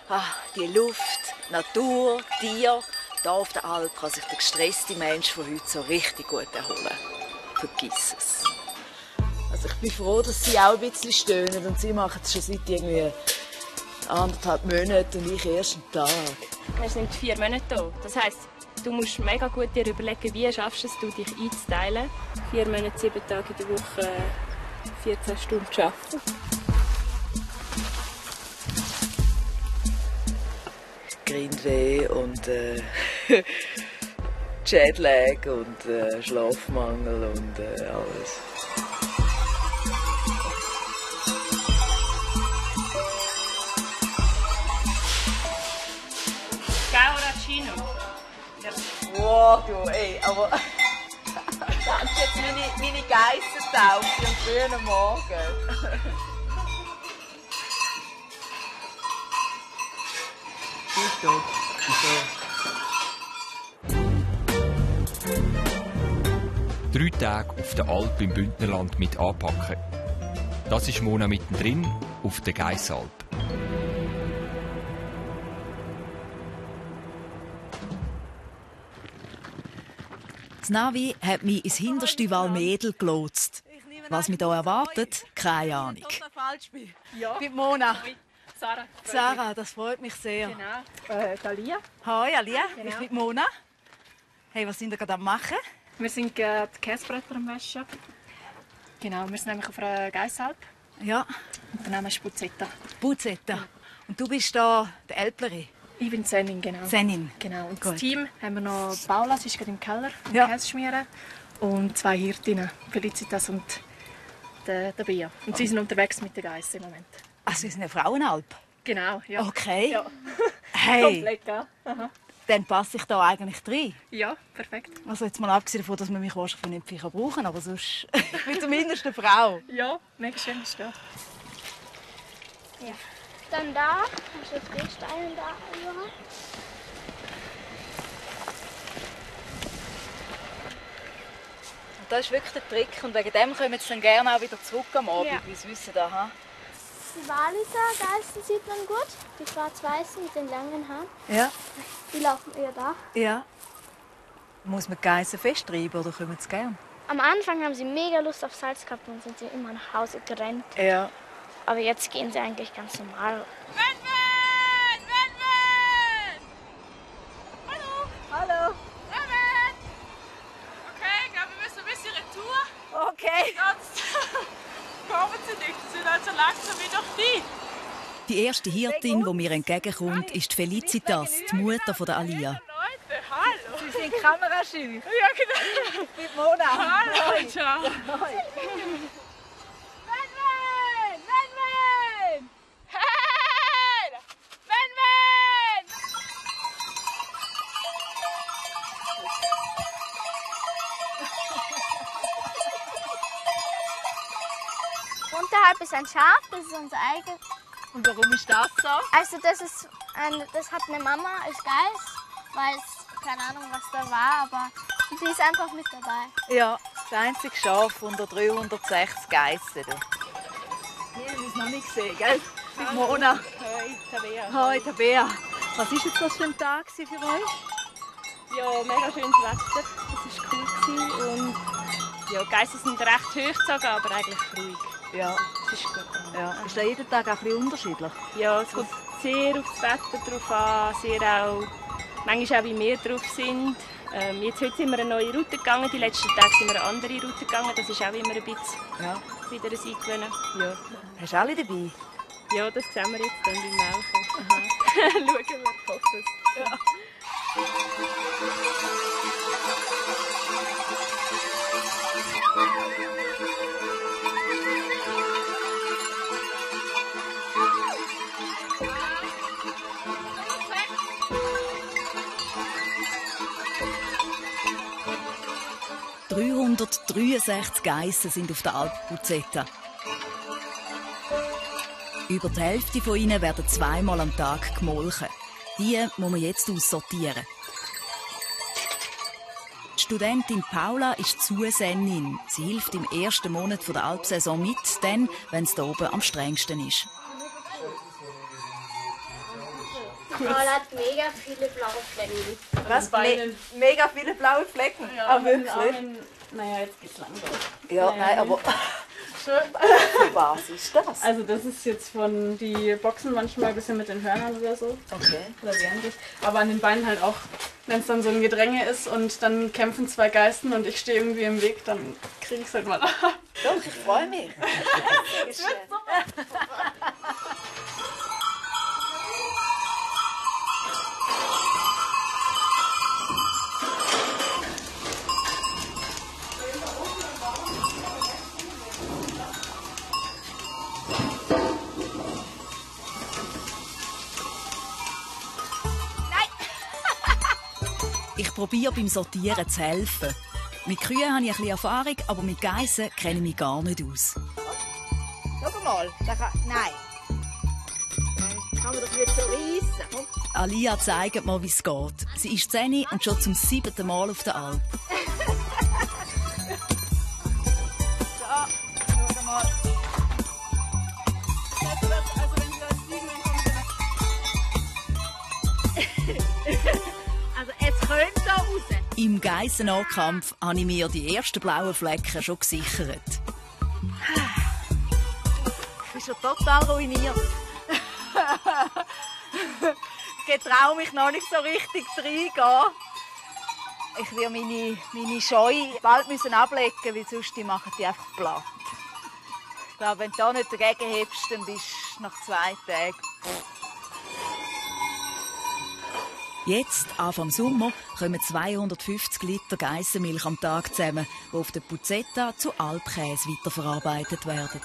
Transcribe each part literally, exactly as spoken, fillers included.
Ah, die Luft, Natur, Tiere. Hier auf der Alp kann sich der gestresste Mensch von heute so richtig gut erholen. Vergiss es. Also ich bin froh, dass sie auch ein bisschen stöhnen. Und sie machen es schon seit irgendwie anderthalb Monaten und ich erst einen Tag. Wir sind vier Monate hier. Das heisst, du musst mega gut dir überlegen, wie schaffst du es, dich einzuteilen. Vier Monate, sieben Tage in der Woche, vierzehn Stunden arbeiten. Grindweh und äh, Jetlag und äh, Schlafmangel und äh, alles. Cappuccino. Wow, du, ey, aber das ist jetzt meine, meine Geissentaufe am frühen Morgen. Drei Tage auf der Alp im Bündnerland mit anpacken. Das ist Mona mittendrin auf der Geissalp. Das Navi hat mich ins hinterste Valmedel gelotst. Was mich hier erwartet, keine Ahnung. Ja. Ich bin Mona. Sarah. Sarah, das freut mich sehr. Genau. Äh, Alia. Hi, Alia. Genau. Ich bin Mona. Hey, was sind wir gerade am machen? Wir sind gerade die Käsebretter am Waschen. Genau, wir sind nämlich auf einer Geissalp. Ja. Und der Name ist Buzetta. Buzetta. Und du bist da die Älplere? Ich bin Zenin, genau. Zenin. Genau. Und Gut. das Team haben wir noch Paula, sie ist gerade im Keller, am Ja. Käse schmieren. Und zwei Hirtinnen, Felicitas und der, der Bea. Und sie sind unterwegs mit der Geiss im Moment. Ach, Sie sind eine Frauenalp? Genau, ja. Okay. Ja. Hey, Komplett, ja. Aha. dann passe ich da eigentlich rein. Ja, perfekt. Also jetzt mal abgesehen davon, dass man mich wahrscheinlich nicht viel brauchen kann, aber sonst ich bin zumindest eine Frau. Ja, mega schön bist du da. Ja. Dann da, also Drehsteine da überall. Das ist wirklich der Trick und wegen dem kommen sie dann gerne auch wieder zurück am Abend, Ja. wie sie wissen. Da, ha? Die Walliser-Geißen sieht man gut, die schwarz-weißen mit den langen Haaren. Ja. Die laufen eher da. Ja. Muss man die Geissen festtreiben oder kommen sie gern? Am Anfang haben sie mega Lust auf Salz gehabt und sind sie immer nach Hause gerannt. Ja. Aber jetzt gehen sie eigentlich ganz normal. Wenwen! Wenwen! Hallo! Hallo. Wenwen! Okay, ich glaube, wir müssen ein bisschen retour. Okay. Sonst kommen sie nicht. Sie sind also langsam wieder frei. Die erste Hirtin, die mir entgegenkommt, ist Felicitas, die Mutter von der Alia. Leute, hallo! Sie sind kamerascheu. Ja, genau. Ich bin Mona. Hallo, ciao. Wenwen! Wenwen! Hey! Wenwen! Unterhalb ist ein Schaf, das ist unser eigenes. Und warum ist das so? Also das ist ein, das hat eine Mama als Geist, weil es keine Ahnung was da war, aber sie ist einfach mit dabei. Ja, das einzige Schaf unter dreihundertsechzig Geissen. Wir haben es noch nicht gesehen, gell? Ich bin Mona. Hoi, Tabea. Hi, Tabea. Was war jetzt das für ein Tag für euch? Ja, mega schönes Wetter. Das war cool. Und ja, die Geissen sind recht hochgezogen, aber eigentlich ruhig. Ja. Das ist gut. Ja. Ist da jeden Tag auch ein bisschen unterschiedlich? Ja, es kommt sehr aufs Wetter drauf an, sehr auch, manchmal auch wie wir drauf sind. Ähm, jetzt heute sind wir eine neue Route gegangen, die letzten Tage sind wir eine andere Route gegangen. Das ist auch immer ein bisschen Ja. wieder ein Eingewöhnen. Ja. Hast du alle dabei? Ja, das sehen wir jetzt dann beim Melken. Schauen wir, ich hoffe es. Ja. dreihundertdreiundsechzig Geissen sind auf der Alp Buzetta. Über die Hälfte von ihnen werden zweimal am Tag gemolken. Die muss man jetzt aussortieren. Die Studentin Paula ist Zusennin. Sie hilft im ersten Monat der Alpsaison mit, dann, wenn es hier oben am strengsten ist. Paul hat mega viele blaue Flecken. Was? Me mega viele blaue Flecken? Ja, ah, wirklich? Naja, jetzt geht's langsam. Ja, naja, nein, aber... Schön. Für was ist das? Also das ist jetzt von, die boxen manchmal ein bisschen mit den Hörnern oder so. Okay. Oder während das. Aber an den Beinen halt auch, wenn es dann so ein Gedränge ist und dann kämpfen zwei Geisten und ich stehe irgendwie im Weg, dann kriege ich es halt mal ab. Doch, ich freue mich. Das wird Ich probiere beim Sortieren zu helfen. Mit Kühen habe ich ein bisschen Erfahrung, aber mit Geissen kenne ich mich gar nicht aus. Schau mal, da kann... Nein. Dann kann man das nicht so reissen. Alia zeigt mir, wie es geht. Sie ist zehn und schon zum siebten Mal auf der Alp. So, schau mal. Also wenn Sie das liegen, dann Also es könnte da raus. Im Geissenankampf habe ich mir die ersten blauen Flecken schon gesichert. Ich bin schon total ruiniert. Ich traue mich noch nicht so richtig reingehen. Ich will meine, meine Scheu bald müssen ablegen, weil sonst die machen die einfach platt. Ich glaube, wenn du da nicht dagegen hebst, dann bist du nach zwei Tagen... Jetzt, Anfang Sommer, kommen zweihundertfünfzig Liter Geissenmilch am Tag zusammen, die auf der Puzzetta zu Alpkäse weiterverarbeitet werden.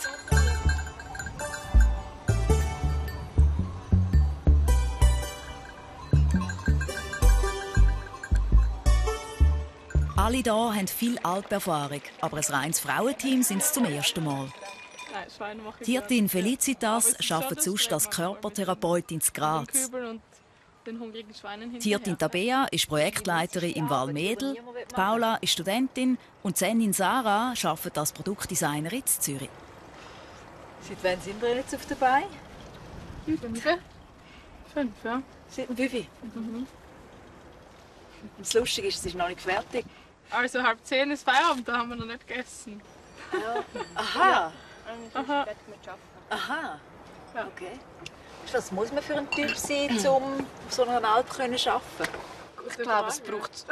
Alle hier haben viel Alperfahrung, aber ein reines Frauenteam sind es zum ersten Mal. Nein, Schweine mache ich Tirtin nicht. Felicitas Aber es ist arbeitet schon sonst das, als wenn man- Körpertherapeutin in Graz. Den Kübel und den hungrigen Schweinen hinterher. Tirtin Tabea ist Projektleiterin im Val Mädel, Paula ist Studentin und Zenin Sarah arbeitet als Produktdesignerin in Zürich. Seit wann sind wir jetzt auf der Beine? Fünf? Fünf, ja. Seit dem Fünf. Mhm. Das Lustige ist, es ist noch nicht fertig. Also halb zehn ist Feierabend, da haben wir noch nicht gegessen. Aha. Aha. Aha. Ja. Okay. Was muss man für ein Typ sein, um auf so einer Alp zu arbeiten? Ich glaube, es braucht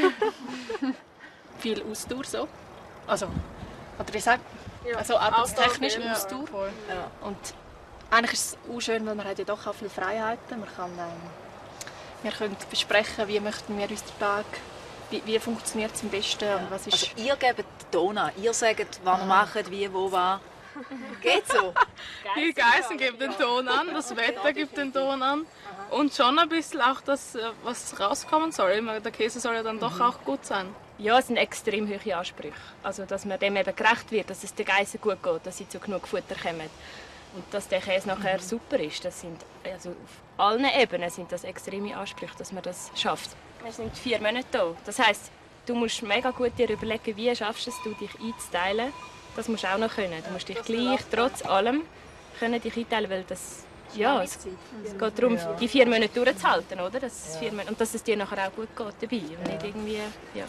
viel Ausdauer. So. Also, oder ich sage, Ja. also arbeitstechnisch Ja, Ausdauer. voll. Ja. Und eigentlich ist es auch schön, weil man hat ja doch auch viele Freiheiten. Man kann, ähm, wir können besprechen, wie möchten wir unseren Tag, wie, wie funktioniert es am besten und was ist... Also ihr gebt den Ton an. Ihr sagt, was ihr macht, wie, wo, was. Geht so? Die Geißen geben den Ton an, das Wetter gibt den Ton an und schon ein bisschen auch das, was rauskommen soll. Immer, der Käse soll ja dann doch auch gut sein. Ja, es sind extrem hohe Ansprüche. Also, dass man dem eben gerecht wird, dass es den Geissen gut geht, dass sie zu genug Futter kommen. Und dass der Käse nachher super ist. Das sind, also auf allen Ebenen sind das extreme Ansprüche, dass man das schafft. Wir sind vier Monate da. Das heisst, du musst mega gut dir überlegen, wie schaffst du es, dich einzuteilen. Das musst du auch noch können. Du musst dich gleich, trotz allem, können dich einteilen, weil das, ja, es, es geht darum, die vier Monate durchzuhalten, oder? Dass es vier Monate, und dass es dir nachher auch gut geht dabei und nicht irgendwie, ja.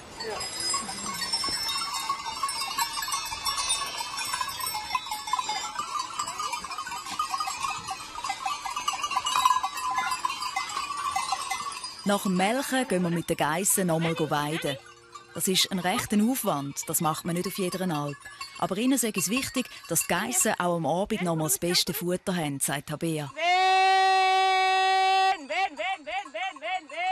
Nach dem Melken gehen wir mit den Geissen noch einmal weiden. Das ist ein rechter Aufwand, das macht man nicht auf jeder Alp. Aber ihnen ist es wichtig, dass die Geissen auch am Abend noch einmal das beste Futter haben, sagt Tabea. Wen, wen, wen, wen, wen, wen, wen.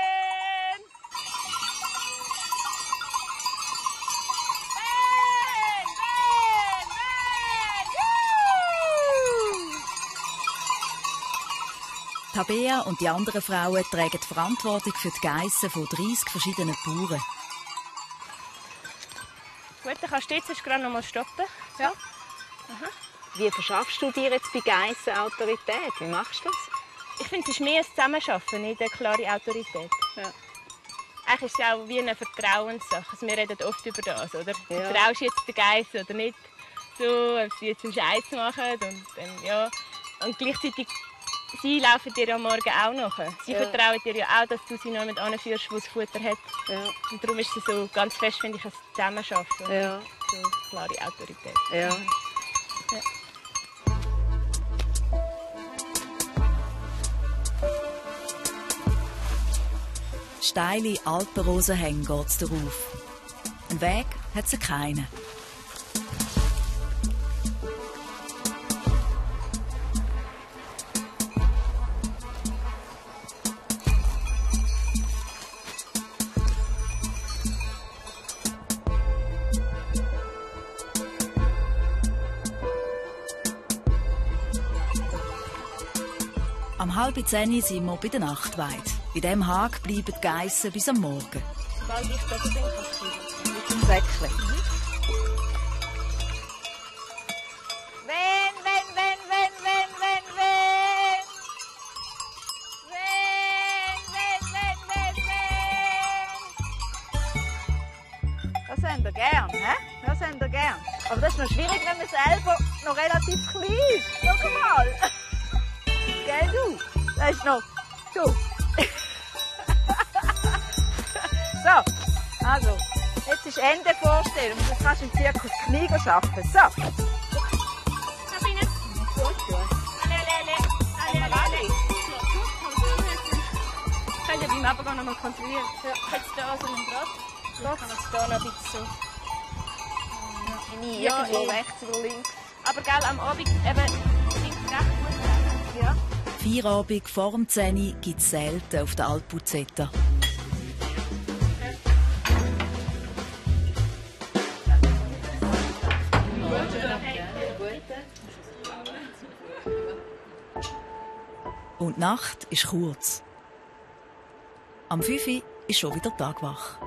Tabea und die anderen Frauen tragen die Verantwortung für die Geissen von dreißig verschiedenen Bauern. Gut, dann kannst du jetzt gerade noch mal stoppen. Ja. Wie verschaffst du dir jetzt bei Geissen Autorität? Wie machst du das? Ich finde, es ist mehr ein Zusammenarbeiten, nicht eine klare Autorität. Ja. Eigentlich ist es auch wie eine Vertrauenssache. Also wir reden oft über das, oder? Ja. Vertraust du jetzt den Geissen oder nicht? So, ob sie jetzt einen Scheiß machen und dann, ja. Und gleichzeitig sie laufen dir am Morgen auch nach. Sie Ja. vertrauen dir ja auch, dass du sie noch mit anführst, wo das Futter hat. Ja. Und darum ist es so ganz fest, finde ich, ein Zusammenarbeiten. Ja. So klare Autorität. Ja. Steile Alpenrosenhänge geht es darauf. Einen Weg hat sie keinen. Am halb zehn sind wir bei der Nachtweide. In diesem Hag bleiben die Geissen bis am Morgen. Bald ist das Ding passiert. Mit dem Säckchen. Wenn, wenn, wenn, wenn, wenn, wenn, wenn. Wenn, wenn, wenn, wenn, wenn. Das haben wir gern, hä? Das haben wir gern. Aber das ist noch schwierig, wenn man selber noch relativ klein ist. Schau mal. Gell, du? Das ist noch... Du. So, also, jetzt ist Ende Vorstellung. Das kannst du im Zirkus Knie arbeiten. So. Sabine. Gut, gut. Alle, alle, alle, alle, alle. Könnt ihr beim Abgang noch mal kontrollieren? Ja. Hat es da so einen Draht? Ich kann es da noch ein bisschen so. Nie Ja, irgendwo eh. rechts oder links. Aber gell, am Abend eben, sind es recht gut. Ja. Feierabend vor dem zehn gibt es selten auf der Alpuzetta. Und die Nacht ist kurz. Am fünf Uhr ist schon wieder Tagwach.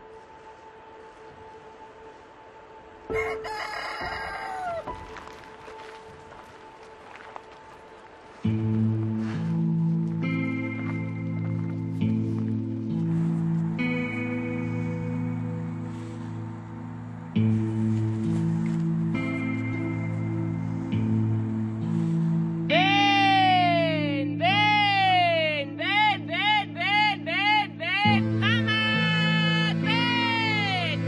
Wen, wen, wen, wen, wen, wen, wen, Hamad, wen,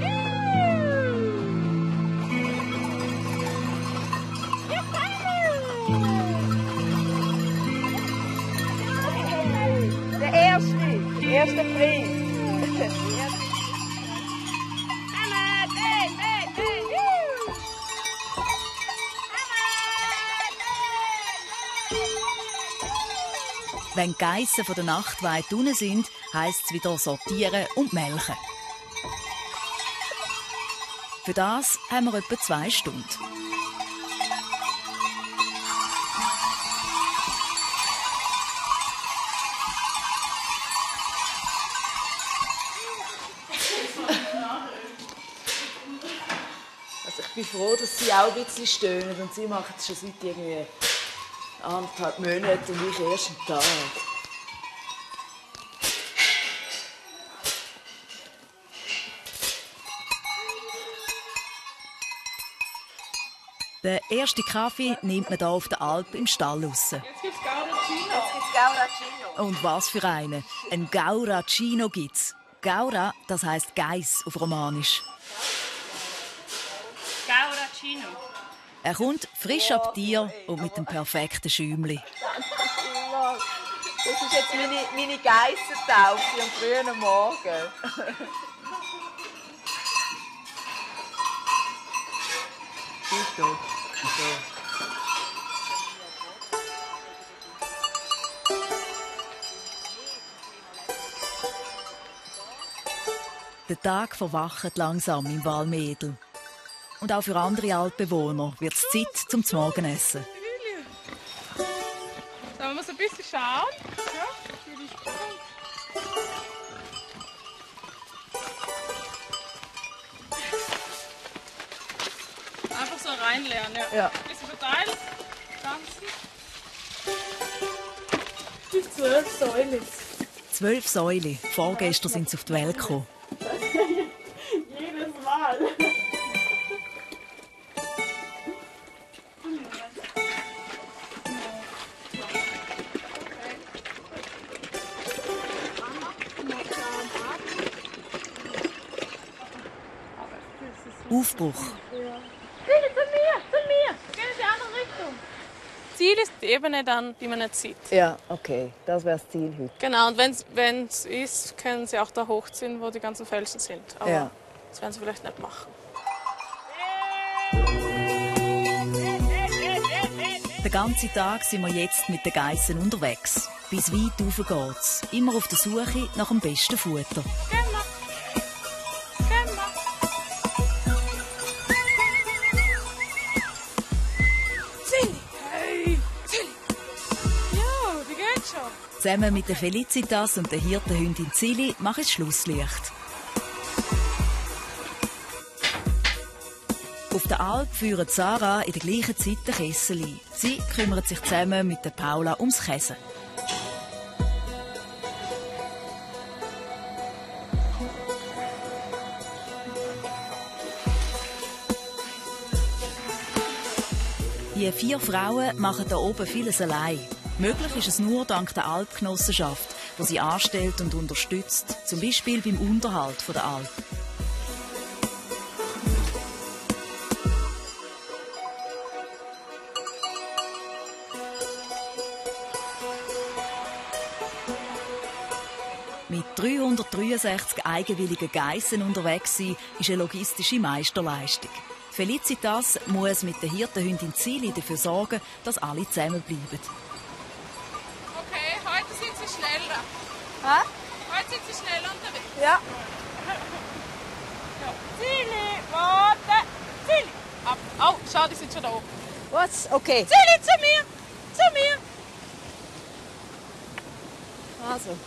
Der erste, der erste Preis. Hamad, wen, wen, wen, juhu. Wenn die Geissen von der Nachtweide unten sind, heisst es wieder sortieren und melken. Für das haben wir etwa zwei Stunden. Also ich bin froh, dass sie auch ein bisschen stöhnen. Und sie machen es schon seit irgendwie anderthalb Monaten und ich erst einen Tag. Den ersten Kaffee nimmt man hier auf der Alp im Stall raus. Jetzt gibt's Gauracino. Jetzt gibt's Gauracino. Und was für einen? Ein Gauracino gibt's. Gaura, das heisst Geiss auf Romanisch. Gauracino. Er kommt frisch ab Tier und mit dem perfekten Schäumli. Das ist jetzt meine, meine Geissentaufe am frühen Morgen. Bitte. Der Tag verwacht langsam im Walmedel. Und auch für andere Altbewohner wird es Zeit zum Morgenessen. Sollen wir so ein bisschen schauen? Ja, würde ich sagen. Einfach so reinlernen, ja. Ja. Ein bisschen verteilt. Tanzen. Zwölf Säulen. Zwölf Säule. Vorgestern sind sie auf die Welt gekommen. Jedes Mal. Aufbruch. Ziele zu mir, zu mir! Gehen in die andere Richtung. Ziel ist die Ebene dann, die man nicht sieht. Ja, okay, das wäre das Ziel heute. Genau, und wenn es ist, können Sie auch da hochziehen, wo die ganzen Felsen sind. Aber Ja. das werden Sie vielleicht nicht machen. Den ganzen Tag sind wir jetzt mit den Geissen unterwegs. Bis weit rauf geht's. Immer auf der Suche nach dem besten Futter. Zusammen mit der Felicitas und der Hirtenhündin Zilli mache ich das Schlusslicht. Auf der Alp führen Sarah in der gleichen Zeit den Kessel ein. Sie kümmert sich zusammen mit der Paula ums Käse. Die vier Frauen machen hier oben vieles allein. Möglich ist es nur dank der Alpgenossenschaft, die sie anstellt und unterstützt, zum Beispiel beim Unterhalt der Alp. Mit dreihundertdreiundsechzig eigenwilligen Geissen unterwegs sein, ist eine logistische Meisterleistung. Felicitas muss mit der Hirtenhündin Zilli dafür sorgen, dass alle zusammenbleiben. Okay, heute sind Sie schneller. Hä? Heute sind Sie schneller unterwegs. Ja. Ja. Zilli, warte! Zilli! Ab. Oh, schau, die sind schon da oben. Was? Okay. Zilli, zu mir! Zu mir! Also.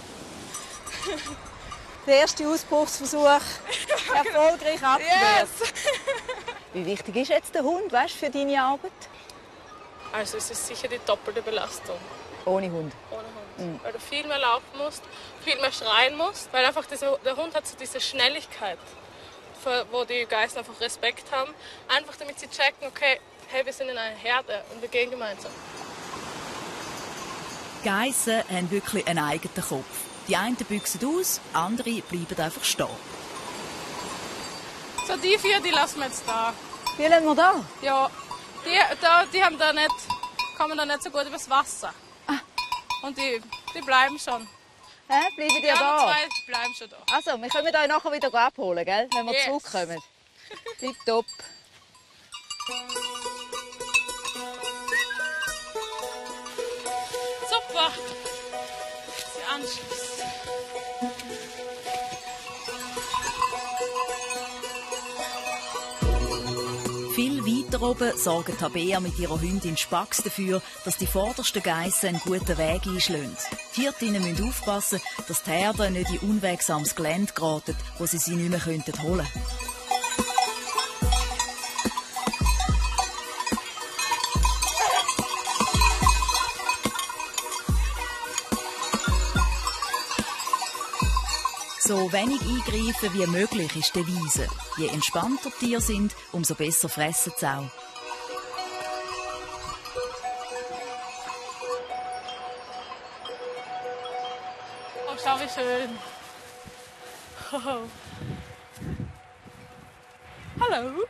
Der erste Ausbruchsversuch erfolgreich abgewehrt. Yes! Wie wichtig ist jetzt der Hund, weißt, für deine Arbeit? Also es ist sicher die doppelte Belastung Ohne Hund. ohne Hund. Mhm. Weil du viel mehr laufen musst, viel mehr schreien musst. Weil einfach diese, der Hund hat so diese Schnelligkeit, für, wo die Geißen einfach Respekt haben. Einfach damit sie checken, okay, hey, wir sind in einer Herde und wir gehen gemeinsam. Geissen haben wirklich einen eigenen Kopf. Die einen büchsen aus, andere bleiben einfach stehen. So, die vier, die lassen wir jetzt da. Wie lassen wir da? Ja, die, da, die haben da nicht, kommen da nicht so gut übers Wasser. Ah. Und die, die bleiben schon. Hä? Bleiben die Die anderen da? zwei bleiben schon da. Also, wir können euch nachher wieder abholen, gell? Wenn wir Yes. zurückkommen. Tipptopp. Super. Sie Anschluss. Viel weiter oben sorgen Tabea mit ihrer Hündin Spax dafür, dass die vordersten Geissen einen guten Weg einschlagen. Die Hirtinnen müssen aufpassen, dass die Herden nicht in unwegsames Gelände geraten, wo sie sie nicht mehr holen könnten. So wenig eingreifen wie möglich ist die Devise. Je entspannter die Tiere sind, umso besser fressen sie auch. Oh, schau, wie schön. Oh. Hallo.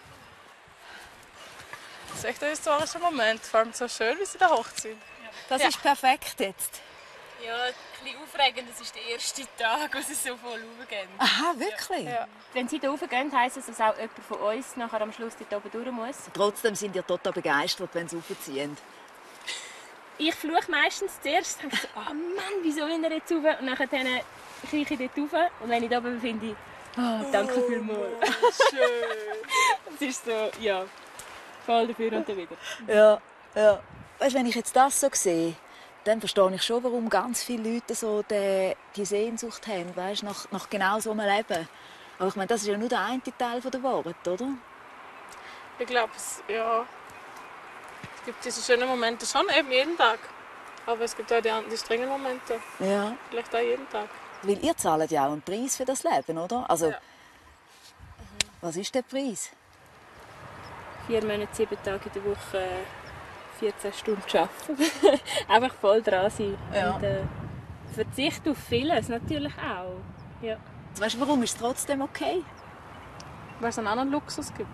Das ist echt ein historischer Moment. Vor allem so schön, wie sie da hochziehen. Das Ja. ist perfekt jetzt. Ja, ein bisschen aufregend, das ist der erste Tag, wo sie so voll raufgehen. Aha, wirklich? Ja. Wenn sie da raufgehen, heisst es, dass auch jemand von uns nachher am Schluss dort oben durch muss. Trotzdem sind ihr total begeistert, wenn sie raufziehen. Ich fluche meistens zuerst, denke so, oh Mann, wieso will er jetzt rauf? Und dann kriege ich dort rauf. Und wenn ich da bin, finde ich, oh, danke vielmals. Schön. Es ist so, ja, voll dafür und dann wieder. Ja, ja. Weißt, wenn ich jetzt das so sehe, dann verstehe ich schon, warum ganz viele Leute so die, die Sehnsucht haben, weißt, nach, nach genau so einem Leben. Aber ich meine, das ist ja nur der eine Teil der Wahrheit, oder? Ich glaube, es, ja, es gibt diese schönen Momente schon eben jeden Tag. Aber es gibt auch die, die strengen Momente. Ja. Vielleicht auch jeden Tag. Weil ihr zahlt ja auch einen Preis für das Leben, oder? Also, Ja. was ist der Preis? Vier Monate, sieben Tage in der Woche, vierzehn Stunden arbeiten. Einfach voll dran sein. Ja. Und äh, Verzicht auf vieles natürlich auch. Ja. Weißt du, warum ist es trotzdem okay? weil es einen anderen Luxus gibt.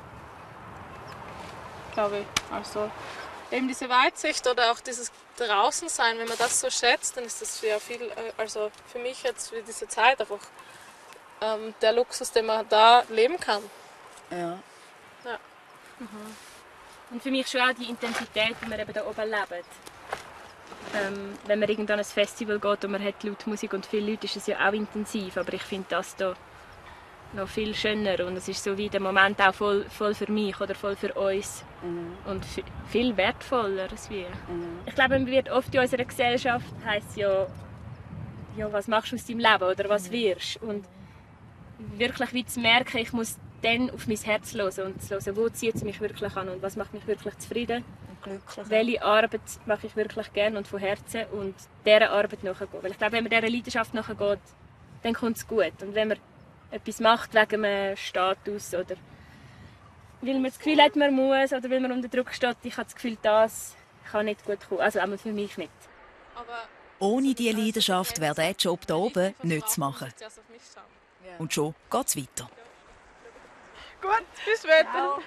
Glaube ich. Also eben diese Weitsicht oder auch dieses Draußensein, wenn man das so schätzt, dann ist das ja viel, also für mich jetzt für diese Zeit einfach ähm, der Luxus, den man da leben kann. Ja. Ja. Mhm. Und für mich schon auch die Intensität, die wir eben da oben leben. Ähm, wenn man irgendwann an ein Festival geht und man hat laut Musik und viele Leute, ist es ja auch intensiv. Aber ich finde das hier noch viel schöner und es ist so wie der Moment auch voll, voll für mich oder voll für uns. Mhm. Und viel wertvoller. Wie. Mhm. Ich glaube, man wird oft in unserer Gesellschaft, heisst ja, ja, was machst du aus deinem Leben oder was wirst. Und wirklich wie zu merken, ich muss dann auf mein Herz hören und zu hören, wo zieht es mich wirklich an und was macht mich wirklich zufrieden. Und glücklich. Welche Arbeit mache ich wirklich gerne und von Herzen und dieser Arbeit nachgehen. Weil ich glaube, wenn man dieser Leidenschaft nachgeht, dann kommt es gut. Und wenn man etwas macht wegen einem Status oder weil man das Gefühl hat, man muss oder weil man unter Druck steht, ich habe das Gefühl, das kann nicht gut kommen. Also auch für mich nicht. Aber ohne diese Leidenschaft wäre dieser Job hier oben nicht zu machen. Und schon geht es weiter. Gut, bis später.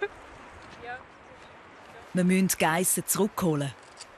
Wir müssen die Geissen zurückholen.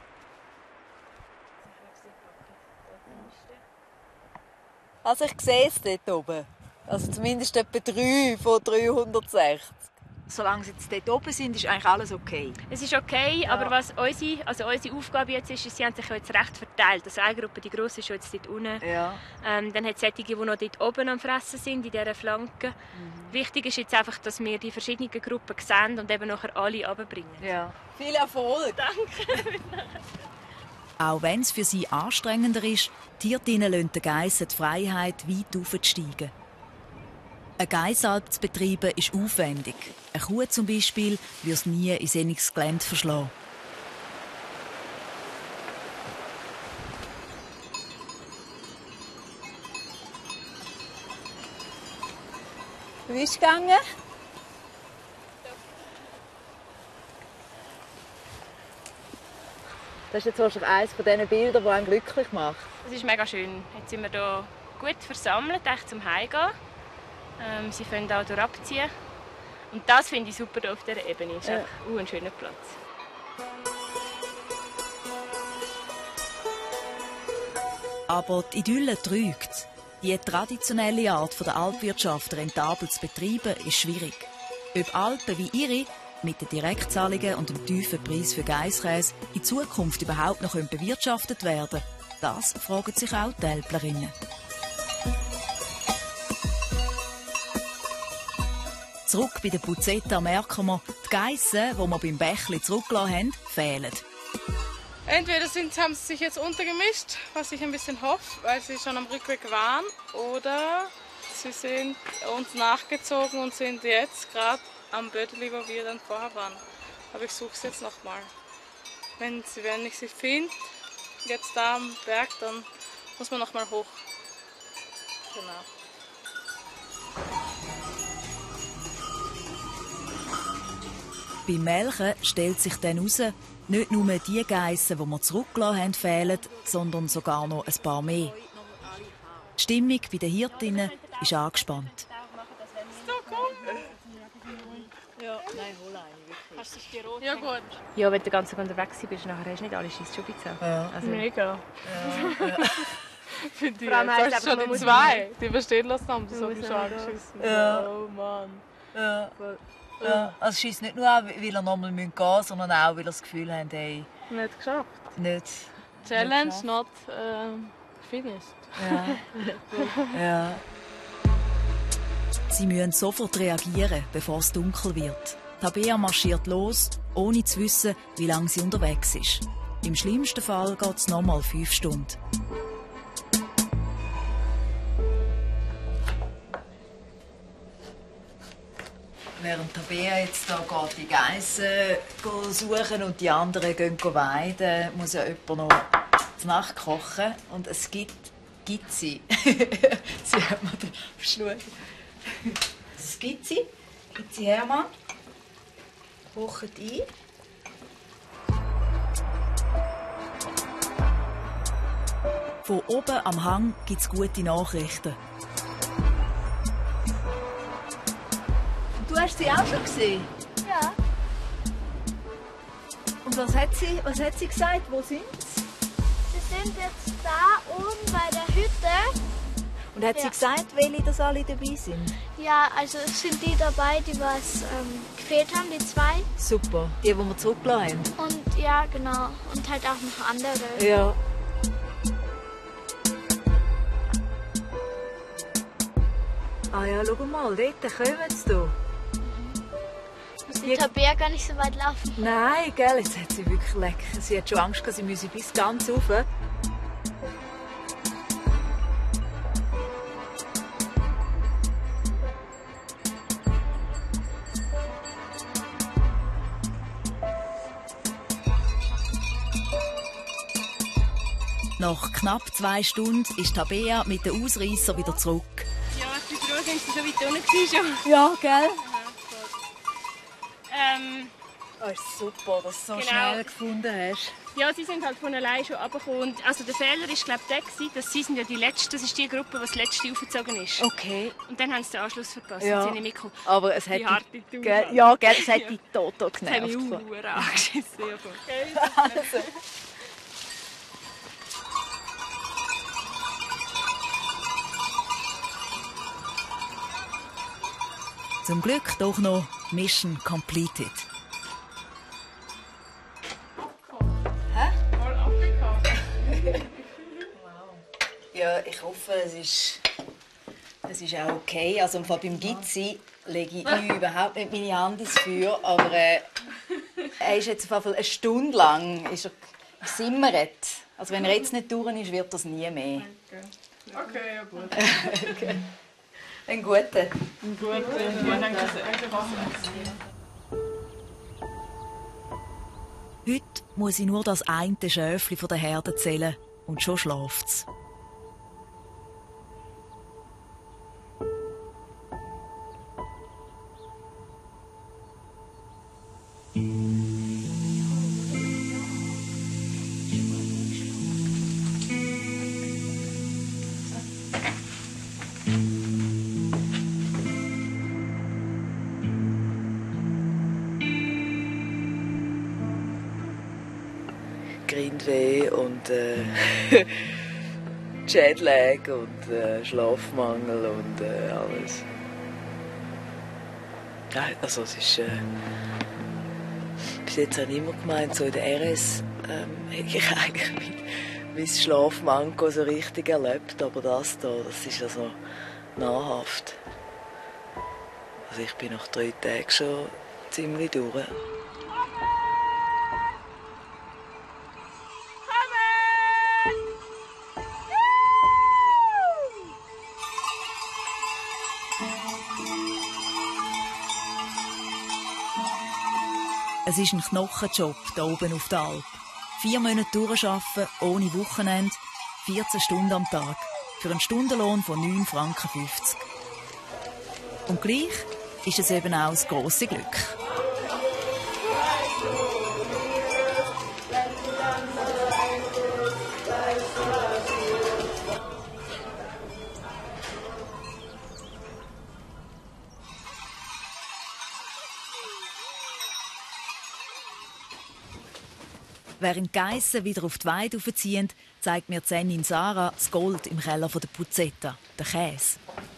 Also ich sehe es dort oben. Also zumindest etwa drei von dreihundertsechzig. Solange sie jetzt dort oben sind, ist eigentlich alles okay. Es ist okay, ja. Aber was unsere, also unsere Aufgabe jetzt ist, ist, sie haben sich jetzt recht verteilt. Also eine Gruppe, die grosse, ist jetzt dort unten. Ja. Ähm, dann hat es solche, die noch dort oben am Fressen sind, in dieser Flanke. Mhm. Wichtig ist jetzt einfach, dass wir die verschiedenen Gruppen sehen und eben nachher alle runterbringen. Ja. Viel Erfolg! Danke! Auch wenn es für sie anstrengender ist, die Hirtinnen lassen den Geissen die Freiheit, weit aufzusteigen. Eine Geissalp zu betreiben ist aufwendig. Eine Kuh zum Beispiel würde es nie in sonniges Gelände verschlagen. Wie ist es gegangen? Das ist jetzt wahrscheinlich eines von diesen Bildern, die einen glücklich macht. Es ist mega schön. Jetzt sind wir hier gut versammelt, echt zum Heimgehen. Ähm, sie können auch hier abziehen. Und das finde ich super hier auf dieser Ebene. Es ist ja. uh, ein schöner Platz. Aber die Idylle trügt. Die traditionelle Art der Alpwirtschaft rentabel zu betreiben, ist schwierig. Ob Alpen wie ihre mit den Direktzahlungen und dem tiefen Preis für Geisskäse in Zukunft überhaupt noch bewirtschaftet werden, das fragen sich auch die Älplerinnen. Zurück bei der Puzzetta merken wir, die Geissen, die wir beim Bächli zurückgelassen haben, fehlen. Entweder sind, haben sie sich jetzt untergemischt, was ich ein bisschen hoffe, weil sie schon am Rückweg waren, oder sie sind uns nachgezogen und sind jetzt gerade am Bödeli, wo wir dann vorher waren. Aber ich suche sie jetzt nochmal. Wenn, wenn ich sie finde, jetzt da am Berg, dann muss man nochmal hoch. Genau. Beim Melken stellt sich dann heraus, nicht nur die Geissen, die wir zurückgelassen haben, fehlen, sondern sogar noch ein paar mehr. Die Stimmung bei den Hirtinnen ist angespannt. Ja, nein, hol eine, wirklich. Ja, gut. Ja, wenn du ganz unterwegs bist, nachher hast du nicht alle Scheiss schon bitte. Ja. Also, mega. Ja, ja. Finde ich. Du hast schon die zwei, die verstehen lassen haben, die so viel schon angeschissen. Ja. Oh Mann. Ja. Ja. Also es schießt nicht nur an, weil er nochmal gehen müssen, sondern auch, weil er das Gefühl haben, hey, nicht geschafft. Nicht. Challenge nicht not uh, finished. Ja. Ja. Sie müssen sofort reagieren, bevor es dunkel wird. Tabea marschiert los, ohne zu wissen, wie lange sie unterwegs ist. Im schlimmsten Fall geht es nochmal fünf Stunden. Während Tabea jetzt hier geht die Geissen suchen und die anderen gehen weiden, muss ja jemand noch die Nacht kochen. Und es gibt Gizzi. Sie hat mir drauf Das Gizzi. Gizzi Hermann. Kocht ein. Von oben am Hang gibt es gute Nachrichten. du hast sie auch schon gesehen? Ja. Und was hat sie, was hat sie gesagt? Wo sind sie? Sie sind jetzt da oben bei der Hütte. Und hat Ja. sie gesagt, welche das alle dabei sind? Ja, also es sind die dabei, die was ähm, gefehlt haben, die zwei. Super, die, die wir zurückgelassen haben. Und ja, genau. Und halt auch noch andere. Ja. Ah ja, schau mal, dort kommen sie da. Muss die Tabea gar nicht so weit laufen. Nein, gell, jetzt hat sie wirklich lecker. Sie hat schon Angst gehabt, sie müsse bis ganz rauf. Nach knapp zwei Stunden ist Tabea mit den Ausreissern wieder zurück. Ja, ich bin froh, dass sie so weit unten war. Ja, gell? Ähm, Oh, ist super, dass du so Genau. schnell gefunden hast. ja, sie sind halt von allein schon runtergekommen. Also der Fehler war, glaube ich, der, gewesen, dass sie sind ja die letzte, das ist die Gruppe, die das letzte aufgezogen ist. Okay. Und dann haben sie den Anschluss verpasst. Ja. Und sind nicht mitgekommen. Aber es hat Die harte dich, Tour. gell, ja, gell, es hat Ja. dich total Das hat mich genervt. auch angeschissen. Ja, voll. Also. Zum Glück doch noch Mission completed. Ja, ich hoffe, es ist, es ist auch okay. Also im Fall beim Gitzi lege ich überhaupt nicht meine Hand ins Feuer, aber äh, er ist jetzt auf jeden Fall eine Stunde lang ist er gesimmert. Also wenn er jetzt nicht durch ist, wird das nie mehr. Okay, ja gut. Okay. Ein guter. Gut, ja, danke sehr. Heute muss ich nur das eine Schäfchen von der Herde zählen und schon schläft's. Grindweh und äh, Jetlag und äh, Schlafmangel und äh, alles. Ja, also es ist... Äh, bis jetzt habe ich immer gemeint, so in der R S ähm, hätte ich eigentlich mein, mein Schlafmangel so richtig erlebt, aber das da, das ist also nahrhaft. Also ich bin nach drei Tagen schon ziemlich durch. Es ist ein Knochenjob hier oben auf der Alp. Vier Monate durcharbeiten, ohne Wochenende, vierzehn Stunden am Tag. Für einen Stundenlohn von neun Franken fünfzig. Und gleich ist es eben auch das grosse Glück. Während die Geissen wieder auf die Weide ziehen, zeigt mir Zenin Sarah das Gold im Keller der Puzzetta, den Käse.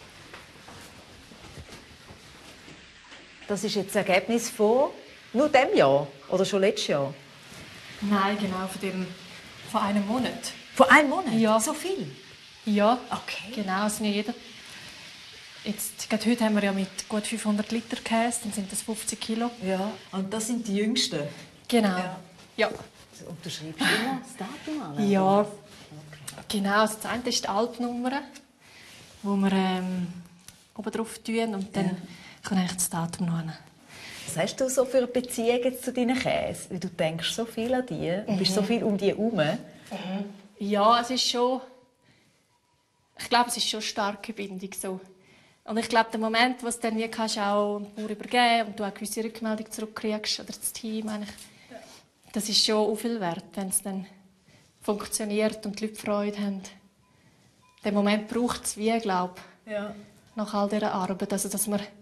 Das ist jetzt das Ergebnis von nur diesem Jahr oder schon letztes Jahr? Nein, genau, von, dem, von einem Monat. Von einem Monat? Ja. So viel? Ja, Okay. genau, es sind ja jeder. Jetzt, gerade heute haben wir ja mit gut fünfhundert Liter Käse, dann sind das fünfzig Kilo. Ja, und das sind die Jüngsten? Genau. Ja. Ja. Und du schreibst immer das Datum an? Ja, Okay. genau. Also das eine ist die Alpnummer, die wir ähm, oben drauf tun und dann kann ich das Datum noch an. Was hast du so für eine Beziehung jetzt zu deinen Käse? Weil du denkst so viel an die, du bist so viel um die herum. Ja, es ist schon. Ich glaube, es ist schon eine starke Bindung so. Und ich glaube, der Moment, wo du es dann wie kannst, auch dem Bauer übergeben und du auch eine gewisse Rückmeldung zurückkriegst oder das Team, eigentlich, das ist schon auch viel wert, wenn es dann funktioniert und die Leute Freude haben. Den Moment braucht es wie, glaube ich, Ja. nach all dieser Arbeit, also dass man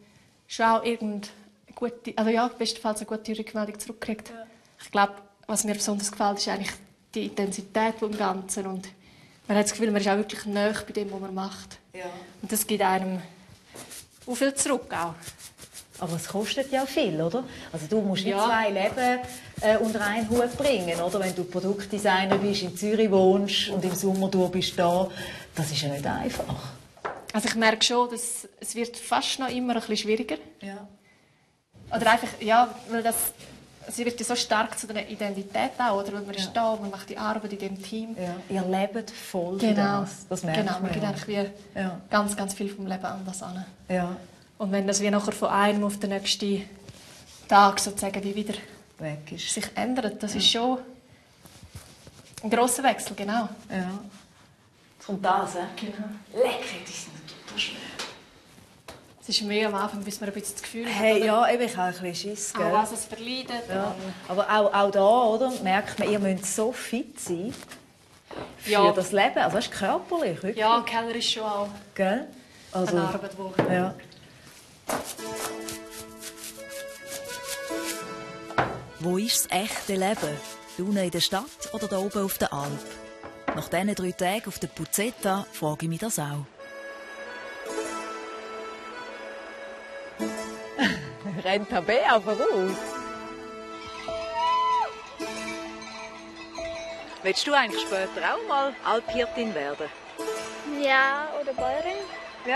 schon auch irgendeine gute, also ja, bestenfalls eine gute Rückmeldung zurückkriegt. Ja. Ich glaube, was mir besonders gefällt, ist eigentlich die Intensität vom Ganzen und man hat das Gefühl, man ist auch wirklich nahe bei dem, was man macht. Ja. Und das gibt einem auch viel zurück auch. Aber es kostet ja viel, oder? Also du musst ja zwei Leben äh, unter einen Hut bringen, oder? Wenn du Produktdesigner bist, in Zürich wohnst und im Sommer du bist da, das ist ja nicht einfach. Also ich merke schon, dass es wird fast noch immer ein bisschen schwieriger. Ja. Oder einfach, ja, weil das, es wird ja so stark zu der Identität auch, oder? Weil man ja. ist da, man macht die Arbeit in dem Team. Ja. Ihr lebt voll genau. das. Das merkt genau, man. man geht eigentlich wie ja. ganz, ganz viel vom Leben anders an. Ja. Und wenn das wie nachher von einem auf den nächsten Tag sozusagen wie wieder weg ist. sich ändert, das ja. ist schon ein grosser Wechsel, genau. Ja. Jetzt kommt das, äh? Genau. Lecker, die sind total es ist mehr am Anfang, bis man ein bisschen das Gefühl hat. Hey, ja, eben, ich habe ein bisschen Schiss, gell? Auch was es verleidet. Ja. Aber auch, auch da, oder, merkt man, ihr müsst so fit sein für ja. das Leben. Also das ist körperlich, wirklich. Ja, Keller ist schon auch gell? Also, eine Arbeit, wo... Ja. Wo ist das echte Leben? Unten in der Stadt oder da oben auf der Alp? Nach diesen drei Tagen auf der Puzzetta frage ich mich das auch. Rennt Tabea voraus? Willst du eigentlich später auch mal Alphirtin werden? Ja, oder Bäuerin. Ja?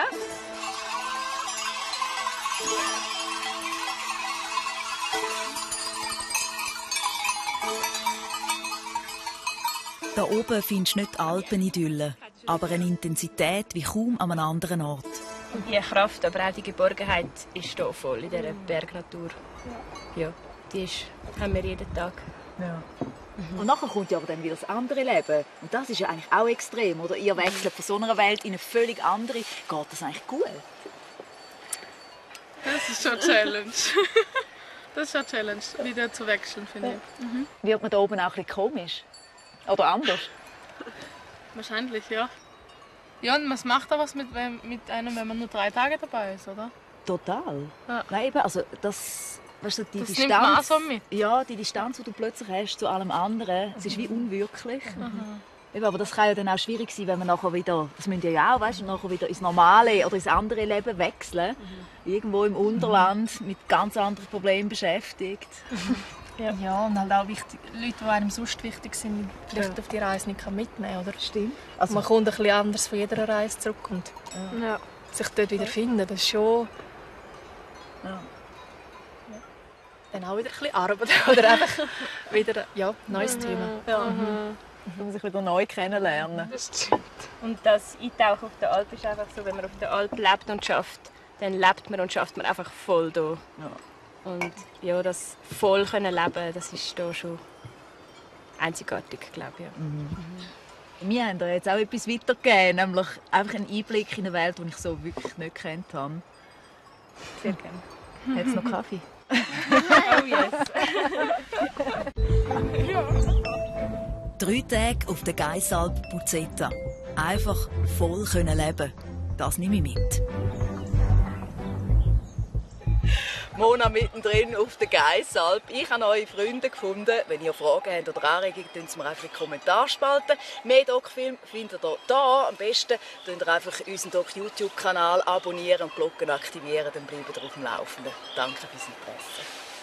Da oben findest du nicht Alpenidylle, aber eine Intensität wie kaum an einem anderen Ort. Und die Kraft, aber auch die Geborgenheit ist hier voll in dieser Bergnatur. Ja, die ist, haben wir jeden Tag. Ja. Mhm. Und nachher kommt ja aber dann wieder das andere Leben. Und das ist ja eigentlich auch extrem, oder? Ihr wechselt von so einer Welt in eine völlig andere. Geht das eigentlich gut? Das ist schon eine Challenge. Das ist eine Challenge, wieder zu wechseln, finde ich. Mhm. Wird man da oben auch ein bisschen komisch? Oder anders? Wahrscheinlich, ja. Ja, und was macht da was mit, mit einem, wenn man nur drei Tage dabei ist, oder? Total. Ja. Nein, eben, also das, weißt du, die das Distanz, nimmt man auch so mit. Ja, die Distanz, die du plötzlich hast zu allem anderen, es ist wie unwirklich. Mhm. Eben, aber das kann ja dann auch schwierig sein, wenn man nachher wieder, das müssen ja auch, weißt du, nachher wieder ins normale oder ins andere Leben wechseln. Mhm. Irgendwo im Unterland mit ganz anderen Problemen beschäftigt. Ja. ja, und halt auch wichtig, Leute, die einem sonst wichtig sind, vielleicht ja. auf die Reise nicht mitnehmen kann, oder? Stimmt. Also man kommt ein bisschen anders von jeder Reise zurück und ja. Ja. sich dort wieder finden, das ist schon... Ja. Ja. Dann auch wieder ein bisschen Arbeit oder einfach wieder ja, neues Thema. Ja. Mhm. Man muss sich wieder neu kennenlernen. Das stimmt. Und das Eintauchen auf der Alp ist einfach so, wenn man auf der Alp lebt und schafft, dann lebt man und schafft man einfach voll hier. Ja. Und ja, das voll können leben, das ist hier schon einzigartig, glaube ich. Ja. Mhm. Mhm. Wir haben da jetzt auch etwas weitergegeben, nämlich einfach einen Einblick in eine Welt, die ich so wirklich nicht gekannt habe. Sehr gerne. Hat es noch Kaffee? Oh yes. Drei Tage auf der Gaissalp Puzzetta. Einfach voll können leben. Das nehme ich mit. Mona mittendrin auf der Gaissalp. Ich habe neue Freunde gefunden. Wenn ihr Fragen habt oder Anregungen, könnt ihr mir einfach in die Kommentarspalten. Mehr Doc-Film findet ihr hier. Am besten könnt ihr einfach unseren Doc-YouTube-Kanal abonnieren und die Glocke aktivieren. Dann bleibt ihr auf dem Laufenden. Danke fürs Interesse.